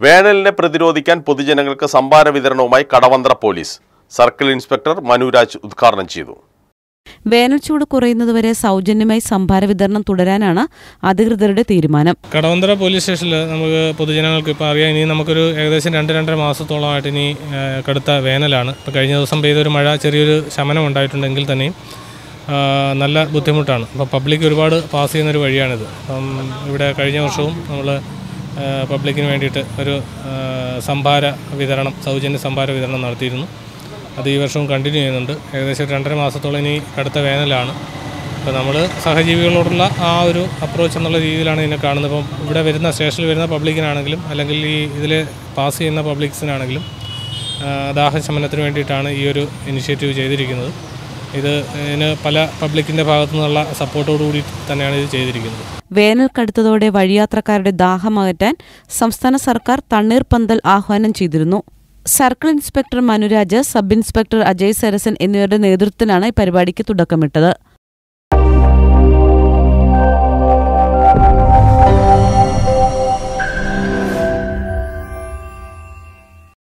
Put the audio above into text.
വേനലിനെ പ്രതിരോധിക്കാൻ പൊതുജനങ്ങൾക്ക് സംഭാര വിതരണവുമായി Kadavanthra police. Circle inspector Manuraj ഉദ്ഘാടനം ചെയ്തു. വേനൽച്ചൂട് കുറയുന്നതുവരെ സൗജന്യമായി സംഭാര വിതരണം തുടരാനാണ് അധികൃതരുടെ തീരുമാനം. കടവന്ത്ര പോലീസ് സ്റ്റേഷനിൽ നമുക്ക് പൊതുജനങ്ങൾക്ക് ഇപ്പോൾ അറിയാം, ഇനി നമുക്കൊരു ഏകദേശം 2-2.5 മാസത്തോളമായിട്ട് ഇനി കടുത്ത വേനലാണ്. ഇപ്പോൾ കഴിഞ്ഞ ദിവസം പെയ്തൊരു മഴ ചെറിയൊരു ശമനം ഉണ്ടായിട്ടുണ്ടെങ്കിൽ തന്നെയും നല്ല ബുദ്ധിമുട്ടാണ്. അപ്പോൾ പബ്ലിക് ഒരുപാട് പാസ് ചെയ്യുന്നൊരു വഴിയാണിത്. അപ്പം ഇവിടെ കഴിഞ്ഞ വർഷവും നമ്മൾ പബ്ലിക്കിന് വേണ്ടിയിട്ട് ഒരു സംഭാര വിതരണം, സൗജന്യ സംഭാര വിതരണം നടത്തിയിരുന്നു. അത് ഈ വർഷവും കണ്ടിന്യൂ ചെയ്യുന്നുണ്ട്. ഏകദേശം 2.5 മാസത്തോളം ഇനി കടുത്ത വേനലാണ്. അപ്പോൾ നമ്മൾ സഹജീവികളോടുള്ള ആ ഒരു അപ്രോച്ച് എന്നുള്ള രീതിയിലാണ് ഇതിനെ കാണുന്നത്. ഇപ്പം ഇവിടെ വരുന്ന സ്റ്റേഷനിൽ വരുന്ന പബ്ലിക്കിനാണെങ്കിലും അല്ലെങ്കിൽ ഈ ഇതിൽ പാസ് ചെയ്യുന്ന പബ്ലിക്സിനാണെങ്കിലും ദാഹശമനത്തിന് വേണ്ടിയിട്ടാണ് ഈ ഒരു ഇനിഷ്യേറ്റീവ് ചെയ്തിരിക്കുന്നത്. ഇതിന് പല പബ്ലിക്കിൻ്റെ ഭാഗത്തു നിന്നുള്ള സപ്പോർട്ടോടുകൂടി തന്നെയാണ് ഇത് ചെയ്തിരിക്കുന്നത്. വേനൽ കടുത്തതോടെ വഴിയാത്രക്കാരുടെ ദാഹമകറ്റാൻ സംസ്ഥാന സർക്കാർ തണ്ണീർപന്തൽ ആഹ്വാനം ചെയ്തിരുന്നു. Circle inspector Manuraj, sub inspector Ajay Sarasan എന്നിവരുടെ നേതൃത്വത്തിലാണ് പരിപാടിക്ക് തുടക്കമിട്ടത്.